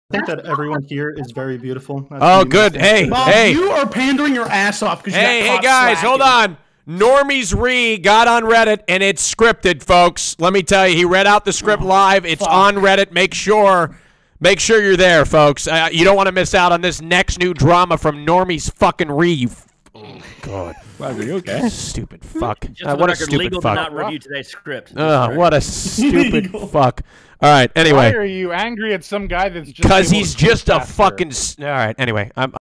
think that everyone here is very beautiful. Oh, good. Hey, Bob, hey. you are pandering your ass off because Hey, guys, hold on. Normiesreeee got on Reddit, and it's scripted, folks. Let me tell you, he read out the script live. It's on Reddit. Make sure you're there, folks. You don't want to miss out on this next new drama from Normiesreeee. Oh, God. Wow, are you okay? Stupid fuck. What a stupid fuck. Not review today's script. What a stupid fuck. All right, anyway. Why are you angry at some guy that's just because he's just a fucking... All right, anyway.